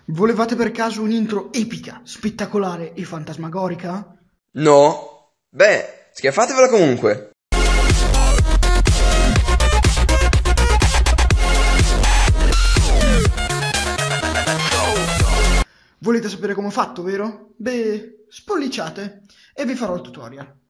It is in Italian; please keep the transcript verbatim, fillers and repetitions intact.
Volevate per caso un'intro epica, spettacolare e fantasmagorica? No? Beh, schiaffatevela comunque. Volete sapere come ho fatto, vero? Beh, spolliciate e vi farò il tutorial.